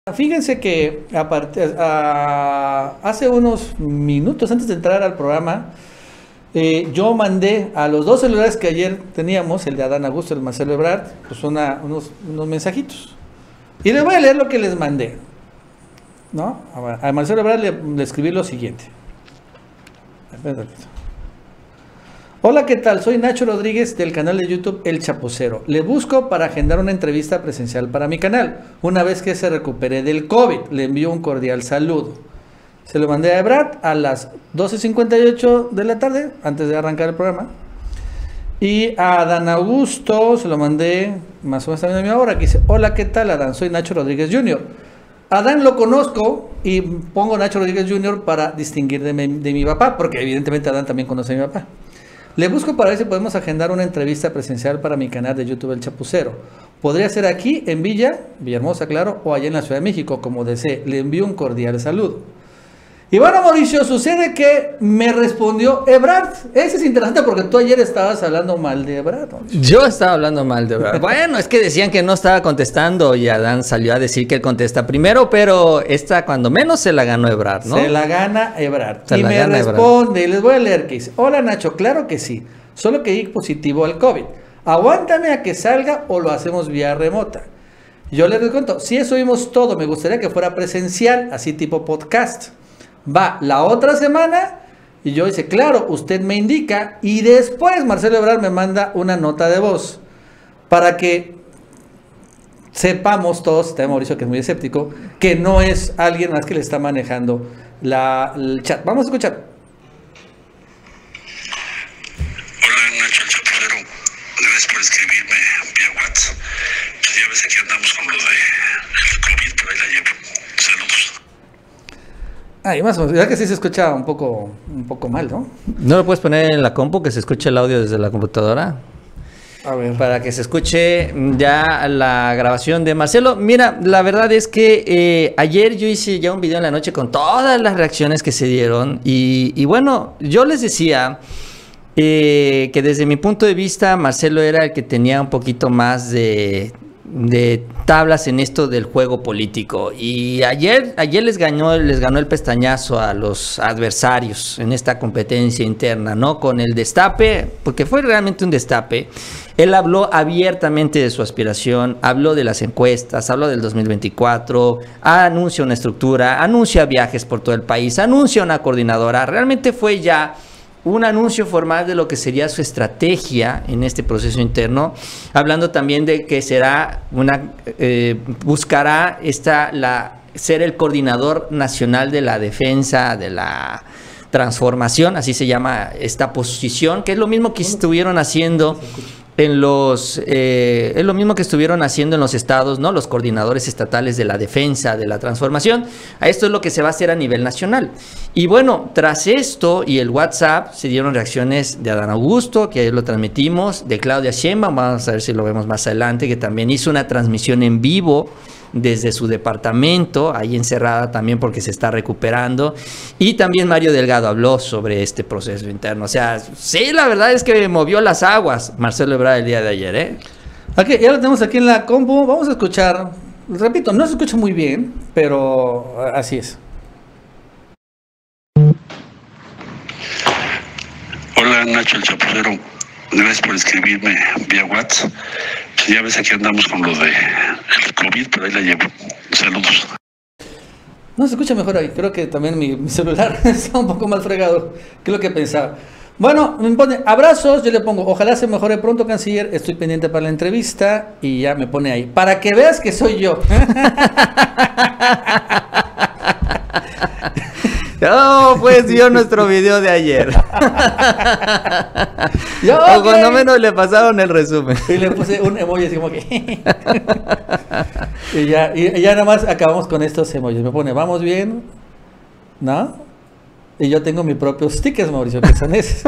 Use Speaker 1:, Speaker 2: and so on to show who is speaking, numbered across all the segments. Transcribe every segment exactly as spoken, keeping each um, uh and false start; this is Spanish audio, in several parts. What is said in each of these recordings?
Speaker 1: Fíjense que a part- a- hace unos minutos antes de entrar al programa, eh, yo mandé a los dos celulares que ayer teníamos, el de Adán Augusto y el Marcelo Ebrard, pues una, unos, unos mensajitos. Y les voy a leer lo que les mandé, ¿no? A, a Marcelo Ebrard le, le escribí lo siguiente. Espérate. Hola, ¿qué tal? Soy Nacho Rodríguez del canal de YouTube El Chapucero. Le busco para agendar una entrevista presencial para mi canal. Una vez que se recupere del COVID, le envío un cordial saludo. Se lo mandé a Ebrard a las doce cincuenta y ocho de la tarde, antes de arrancar el programa. Y a Adán Augusto se lo mandé más o menos también a mi hora, que dice, hola, ¿qué tal, Adán? Soy Nacho Rodríguez junior Adán lo conozco y pongo Nacho Rodríguez junior para distinguir de mi, de mi papá, porque evidentemente Adán también conoce a mi papá. Le busco para ver si podemos agendar una entrevista presencial para mi canal de YouTube El Chapucero. Podría ser aquí, en Villa, Villahermosa, claro, o allá en la Ciudad de México, como desee. Le envío un cordial saludo. Y bueno, Mauricio, sucede que me respondió Ebrard. Ese es interesante porque tú ayer estabas hablando mal de Ebrard, Mauricio.
Speaker 2: Yo estaba hablando mal de Ebrard. Bueno, es que decían que no estaba contestando y Adán salió a decir que él contesta primero, pero esta cuando menos se la ganó Ebrard, ¿no?
Speaker 1: Se la gana Ebrard.
Speaker 2: Se
Speaker 1: y
Speaker 2: la
Speaker 1: me
Speaker 2: gana
Speaker 1: responde, y les voy a leer que dice, hola Nacho, claro que sí, solo que di positivo al COVID. Aguántame a que salga o lo hacemos vía remota. Yo les cuento, si eso vimos todo, me gustaría que fuera presencial, así tipo podcast. Va la otra semana y yo dice, claro, usted me indica, y después Marcelo Ebrard me manda una nota de voz para que sepamos todos, está Mauricio que es muy escéptico, que no es alguien más que le está manejando la, el chat. Vamos a escuchar.
Speaker 3: Hola Nacho, el Chapucero, gracias por escribirme vía WhatsApp. Pues ya ves que andamos con lo de el COVID, por ahí la llevo. Saludos.
Speaker 1: Ahí más o menos, ya que sí se escucha un poco, un poco mal, ¿no?
Speaker 2: ¿No lo puedes poner en la compu que se escuche el audio desde la computadora?
Speaker 1: A ver.
Speaker 2: Para que se escuche ya la grabación de Marcelo. Mira, la verdad es que eh, ayer yo hice ya un video en la noche con todas las reacciones que se dieron. Y, y bueno, yo les decía eh, que desde mi punto de vista Marcelo era el que tenía un poquito más de... de tablas en esto del juego político, y ayer ayer les ganó les ganó el pestañazo a los adversarios en esta competencia interna, ¿no? Con el destape, porque fue realmente un destape. Él habló abiertamente de su aspiración, habló de las encuestas, habló del dos mil veinticuatro, anuncia una estructura, anuncia viajes por todo el país, anuncia una coordinadora. Realmente fue ya un anuncio formal de lo que sería su estrategia en este proceso interno, hablando también de que será una eh, buscará esta la ser el coordinador nacional de la defensa de la transformación, así se llama esta posición, que es lo mismo que estuvieron haciendo en los eh, es lo mismo que estuvieron haciendo en los estados, ¿no? Los coordinadores estatales de la defensa, de la transformación. A esto es lo que se va a hacer a nivel nacional. Y bueno, tras esto y el WhatsApp se dieron reacciones de Adán Augusto, que ayer lo transmitimos, de Claudia Sheinbaum, vamos a ver si lo vemos más adelante, que también hizo una transmisión en vivo desde su departamento, ahí encerrada también porque se está recuperando. Y también Mario Delgado habló sobre este proceso interno. O sea, sí, la verdad es que movió las aguas Marcelo Ebrard el día de ayer, ¿eh?
Speaker 1: Okay, ya lo tenemos aquí en la compu. Vamos a escuchar. Repito, no se escucha muy bien, pero así es.
Speaker 3: Hola Nacho, el Chapucero, gracias por escribirme vía WhatsApp. Pues ya ves que andamos con lo de el COVID, por ahí la llevo. Saludos.
Speaker 1: No se escucha mejor ahí. Creo que también mi, mi celular está un poco más fregado que lo que pensaba. Bueno, me pone abrazos, yo le pongo, ojalá se mejore pronto, canciller, estoy pendiente para la entrevista, y ya me pone ahí, para que veas que soy yo.
Speaker 2: No, pues vio nuestro video de ayer.
Speaker 1: Yo,
Speaker 2: o
Speaker 1: okay.
Speaker 2: cuando menos le pasaron el resumen.
Speaker 1: Y le puse un emoji así como que... y, ya, y, y ya nada más acabamos con estos emojis. Me pone, vamos bien, ¿no? Y yo tengo mi propio stickers, Mauricio, que son esos.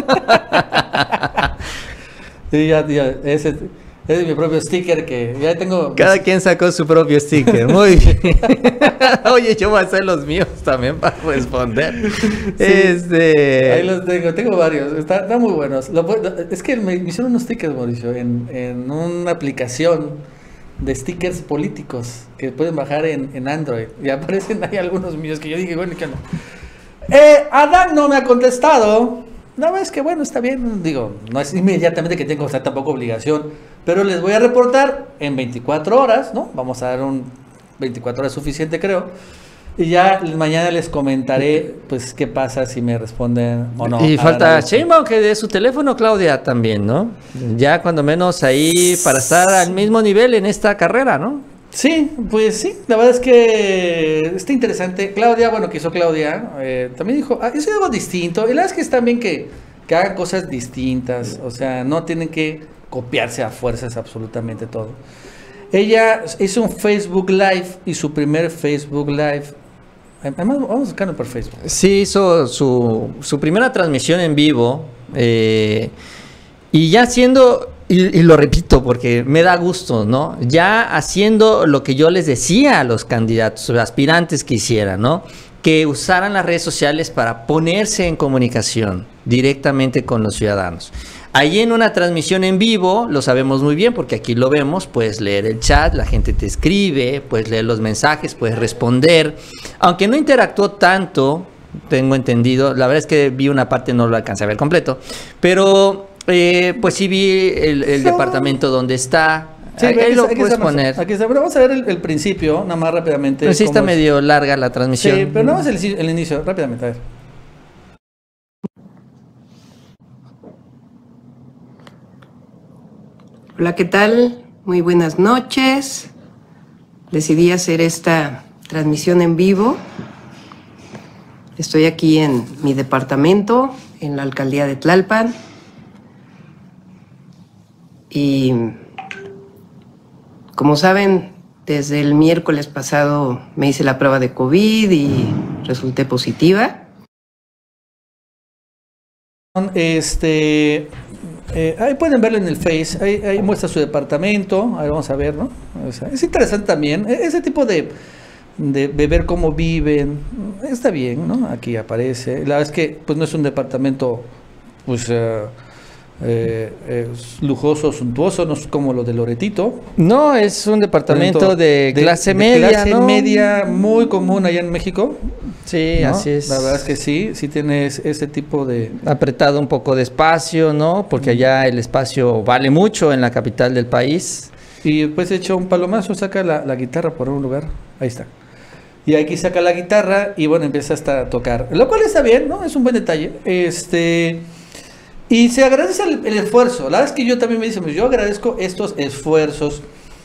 Speaker 1: Y ya, ya, ese... Ese es mi propio sticker que ya tengo.
Speaker 2: Cada quien sacó su propio sticker. Muy bien. Oye, yo voy a hacer los míos también para responder. Sí, este...
Speaker 1: Ahí los tengo, tengo varios. Están está muy buenos. Lo, es que me, me hicieron unos stickers, Mauricio, en, en una aplicación de stickers políticos que pueden bajar en, en Android. Y aparecen ahí algunos míos que yo dije, bueno, ¿qué onda? Eh, Adán no me ha contestado. No, es que bueno, está bien. Digo, no es inmediatamente que tengo, o sea, tampoco obligación. Pero les voy a reportar en veinticuatro horas, ¿no? Vamos a dar un veinticuatro horas suficiente, creo. Y ya mañana les comentaré, pues, qué pasa si me responden o no.
Speaker 2: Y falta Sheinbaum que dé su teléfono, Claudia, también, ¿no? Ya cuando menos ahí para estar al mismo nivel en esta carrera, ¿no?
Speaker 1: Sí, pues sí, la verdad es que está interesante. Claudia, bueno, que hizo Claudia, eh, también dijo, ah, es algo distinto. Y la verdad es que está bien que, que hagan cosas distintas, o sea, no tienen que copiarse a fuerzas absolutamente todo. Ella hizo un Facebook Live y su primer Facebook Live, además vamos a buscarlo por Facebook.
Speaker 2: Sí, hizo su, su primera transmisión en vivo eh, y ya haciendo, y, y lo repito porque me da gusto, ¿no? Ya haciendo lo que yo les decía a los candidatos, los aspirantes que hicieran, ¿no? Que usaran las redes sociales para ponerse en comunicación directamente con los ciudadanos. Ahí en una transmisión en vivo, lo sabemos muy bien porque aquí lo vemos, puedes leer el chat, la gente te escribe, puedes leer los mensajes, puedes responder. Aunque no interactuó tanto, tengo entendido, la verdad es que vi una parte, no lo alcancé a ver completo, pero eh, pues sí vi el, el so, departamento donde está.
Speaker 1: Sí,
Speaker 2: ahí
Speaker 1: aquí,
Speaker 2: lo
Speaker 1: aquí
Speaker 2: puedes
Speaker 1: estamos,
Speaker 2: poner.
Speaker 1: Aquí está, pero vamos a ver el, el principio, nada más rápidamente.
Speaker 2: Pero sí está medio es... larga la transmisión.
Speaker 1: Sí, pero nada más el, el inicio, rápidamente, a ver.
Speaker 4: Hola, ¿qué tal? Muy buenas noches. Decidí hacer esta transmisión en vivo. Estoy aquí en mi departamento, en la alcaldía de Tlalpan. Y como saben, desde el miércoles pasado me hice la prueba de COVID y resulté positiva.
Speaker 1: Este... Eh, ahí pueden verlo en el Face, ahí, ahí muestra su departamento, ahí vamos a ver, ¿no? O sea, es interesante también, ese tipo de, de, de ver cómo viven, está bien, ¿no? Aquí aparece, la verdad es que pues no es un departamento pues uh, eh, eh, lujoso, suntuoso, no es como lo de Loretito.
Speaker 2: No, es un departamento de clase
Speaker 1: de,
Speaker 2: media,
Speaker 1: de clase
Speaker 2: ¿no?
Speaker 1: media muy común allá en México.
Speaker 2: Sí, ¿no? Así es.
Speaker 1: La verdad es que sí, sí tienes ese tipo de...
Speaker 2: Apretado un poco de espacio, ¿no? Porque allá el espacio vale mucho en la capital del país.
Speaker 1: Y después echa un palomazo, saca la, la guitarra por un lugar, ahí está. Y aquí saca la guitarra y bueno, empieza hasta a tocar. Lo cual está bien, ¿no? Es un buen detalle. Este... Y se agradece el, el esfuerzo. La verdad es que yo también me dicen, yo agradezco estos esfuerzos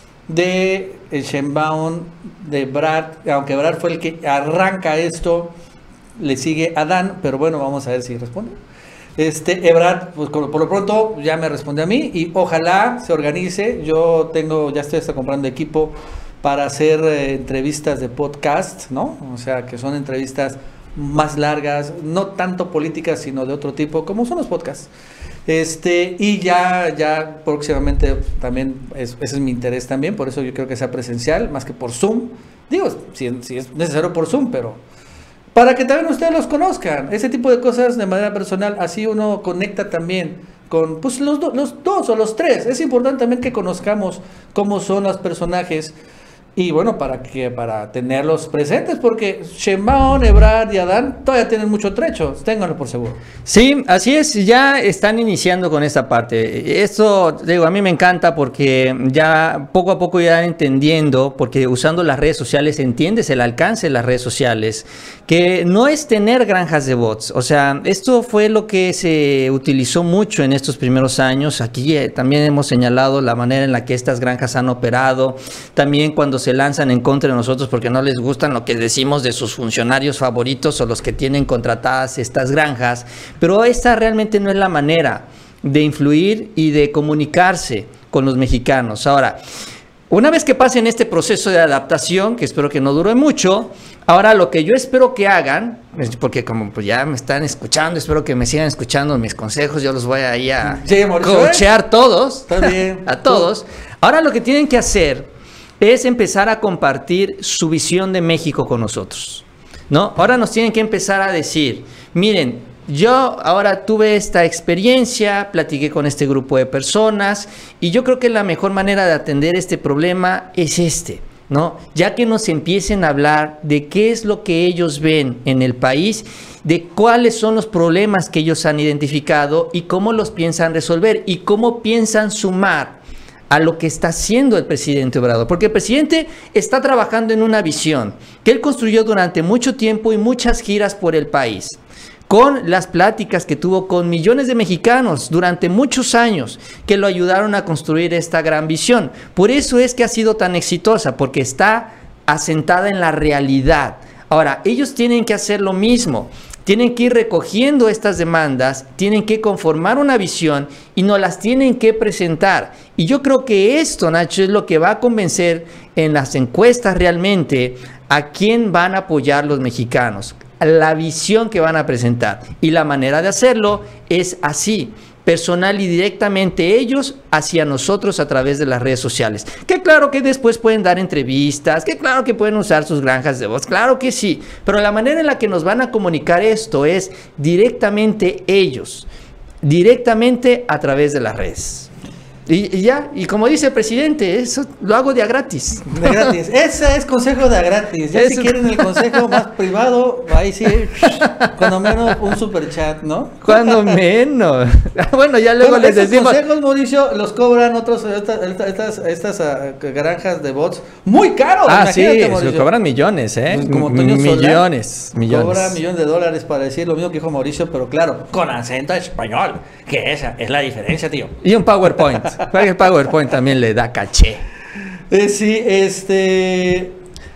Speaker 1: de Sheinbaum, de Ebrard, aunque Ebrard fue el que arranca esto, le sigue Adán, pero bueno, vamos a ver si responde. Este Ebrard, pues por lo pronto ya me responde a mí y ojalá se organice. Yo tengo, ya estoy hasta comprando equipo para hacer eh, entrevistas de podcast, ¿no? O sea, que son entrevistas más largas, no tanto políticas, sino de otro tipo, como son los podcasts. Este, y ya, ya próximamente también, es, ese es mi interés también, por eso yo creo que sea presencial, más que por Zoom. Digo, si, si es necesario por Zoom, pero para que también ustedes los conozcan, ese tipo de cosas de manera personal, así uno conecta también con pues los, do, los dos o los tres. Es importante también que conozcamos cómo son los personajes. Y bueno, para que para tenerlos presentes, porque Sheinbaum, Ebrard y Adán todavía tienen mucho trecho, ténganlo por seguro.
Speaker 2: Sí, así es, ya están iniciando con esta parte. Esto, digo, a mí me encanta porque ya poco a poco ya entendiendo, porque usando las redes sociales entiendes el alcance de las redes sociales, que no es tener granjas de bots. O sea, esto fue lo que se utilizó mucho en estos primeros años. Aquí eh, también hemos señalado la manera en la que estas granjas han operado, también cuando se se lanzan en contra de nosotros porque no les gustan lo que decimos de sus funcionarios favoritos o los que tienen contratadas estas granjas, pero esta realmente no es la manera de influir y de comunicarse con los mexicanos. Ahora, una vez que pasen este proceso de adaptación, que espero que no dure mucho, ahora lo que yo espero que hagan, porque como pues ya me están escuchando, espero que me sigan escuchando mis consejos, yo los voy a ir a
Speaker 1: sí,
Speaker 2: coachear todos,
Speaker 1: Está bien.
Speaker 2: a todos. Ahora lo que tienen que hacer es empezar a compartir su visión de México con nosotros, ¿no? Ahora nos tienen que empezar a decir, miren, yo ahora tuve esta experiencia, platiqué con este grupo de personas y yo creo que la mejor manera de atender este problema es este, ¿no? Ya que nos empiecen a hablar de qué es lo que ellos ven en el país, de cuáles son los problemas que ellos han identificado y cómo los piensan resolver y cómo piensan sumar a lo que está haciendo el presidente Obrador, porque el presidente está trabajando en una visión que él construyó durante mucho tiempo y muchas giras por el país, con las pláticas que tuvo con millones de mexicanos durante muchos años que lo ayudaron a construir esta gran visión. Por eso es que ha sido tan exitosa, porque está asentada en la realidad. Ahora, ellos tienen que hacer lo mismo. Tienen que ir recogiendo estas demandas, tienen que conformar una visión y nos las tienen que presentar. Y yo creo que esto, Nacho, es lo que va a convencer en las encuestas realmente a quién van a apoyar los mexicanos, la visión que van a presentar. Y la manera de hacerlo es así, personal y directamente ellos hacia nosotros a través de las redes sociales. Que claro que después pueden dar entrevistas, que claro que pueden usar sus granjas de voz, claro que sí, pero la manera en la que nos van a comunicar esto es directamente ellos, directamente a través de las redes. Y, y ya, y como dice el presidente, eso lo hago de a gratis.
Speaker 1: De gratis. Ese es consejo de a gratis. Ya
Speaker 2: Eso.
Speaker 1: si quieren el consejo más privado, ahí sí, cuando menos un super chat, ¿no?
Speaker 2: Cuando menos. Bueno, ya luego
Speaker 1: Bueno,
Speaker 2: les
Speaker 1: esos
Speaker 2: decimos.
Speaker 1: consejos, Mauricio, los cobran otros, estas, estas, estas uh, granjas de bots muy caros.
Speaker 2: Ah, sí,
Speaker 1: imagínate,
Speaker 2: se
Speaker 1: Mauricio.
Speaker 2: cobran millones, ¿eh?
Speaker 1: Pues como Toño Solá,
Speaker 2: millones, millones.
Speaker 1: Cobra millones de dólares para decir lo mismo que dijo Mauricio, pero claro, con acento español, que esa es la diferencia, tío.
Speaker 2: Y un PowerPoint. El PowerPoint también le da caché.
Speaker 1: Eh, sí, este...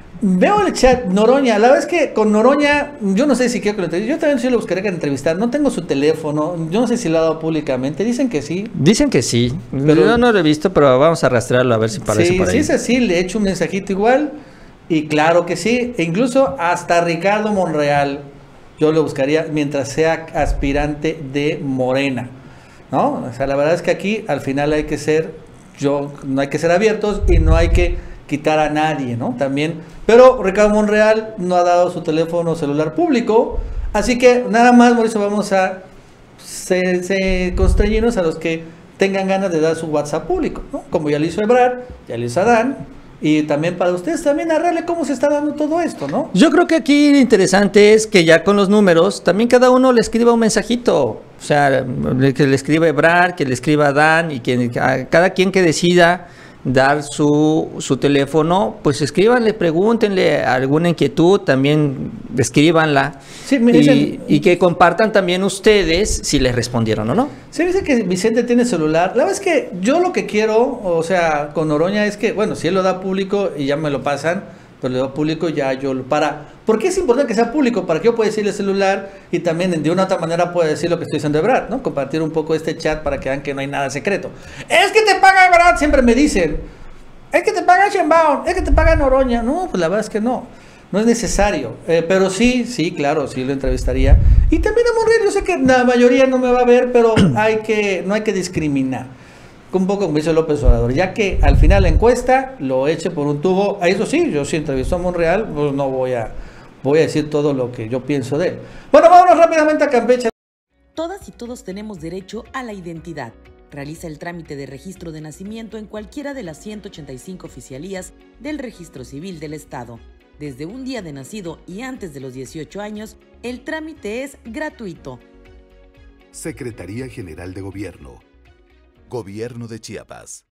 Speaker 1: Veo el chat, Noroña, la verdad es que con Noroña, yo no sé si quiero que lo entreviste, yo también sí lo buscaría que entrevistar, no tengo su teléfono, yo no sé si lo ha dado públicamente, dicen que sí.
Speaker 2: Dicen que sí,
Speaker 1: Pero-
Speaker 2: yo no lo he visto, pero vamos a rastrearlo a ver si parece
Speaker 1: Sí,
Speaker 2: por ahí.
Speaker 1: sí es así, le echo un mensajito igual, y claro que sí, e incluso hasta Ricardo Monreal, yo lo buscaría mientras sea aspirante de Morena, ¿no? O sea, la verdad es que aquí al final hay que ser, yo, no hay que ser abiertos y no hay que quitar a nadie, ¿no? También, pero Ricardo Monreal no ha dado su teléfono celular público, así que nada más, Mauricio, vamos a se, se constreñirnos a los que tengan ganas de dar su WhatsApp público, ¿no? Como ya lo hizo Ebrard, ya lo hizo Adán, y también para ustedes también narrarle cómo se está dando todo esto, ¿no?
Speaker 2: Yo creo que aquí lo interesante es que ya con los números, también cada uno le escriba un mensajito. O sea, que le escriba Ebrard, que le escriba Dan, y que a cada quien que decida dar su, su teléfono, pues escríbanle, pregúntenle alguna inquietud, también escríbanla.
Speaker 1: Sí, me
Speaker 2: y,
Speaker 1: dicen-
Speaker 2: y que compartan también ustedes si les respondieron o no.
Speaker 1: Se dice que Vicente tiene celular. La verdad es que yo lo que quiero, o sea, con Noroña es que, bueno, si él lo da público y ya me lo pasan, pero lo da público ya yo lo para. ¿Por qué es importante que sea público? Para que yo pueda decirle celular y también de una u otra manera pueda decir lo que estoy diciendo de Ebrard, ¿no? Compartir un poco este chat para que vean que no hay nada secreto. Es que te paga Ebrard, siempre me dicen. Es que te paga Sheinbaum, es que te paga Noroña. No, pues la verdad es que no. No es necesario. Eh, pero sí, sí, claro, sí lo entrevistaría. Y también a Monreal, yo sé que la mayoría no me va a ver, pero hay que, no hay que discriminar. Un poco como dice López Obrador, ya que al final la encuesta lo eche por un tubo. A eso sí, yo si entrevisto a Monreal, pues no voy a, voy a decir todo lo que yo pienso de él. Bueno, vámonos rápidamente a Campeche.
Speaker 5: Todas y todos tenemos derecho a la identidad. Realiza el trámite de registro de nacimiento en cualquiera de las ciento ochenta y cinco oficialías del Registro Civil del Estado. Desde un día de nacido y antes de los dieciocho años, el trámite es gratuito.
Speaker 6: Secretaría General de Gobierno. Gobierno de Chiapas.